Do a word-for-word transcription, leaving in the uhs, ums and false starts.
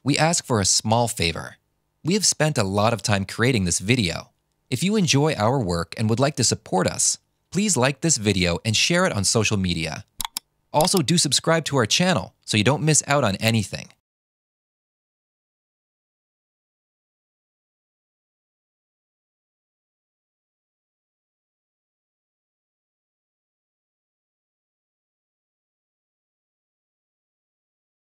we ask for a small favor. We have spent a lot of time creating this video. If you enjoy our work and would like to support us, please like this video and share it on social media. Also, do subscribe to our channel so you don't miss out on anything.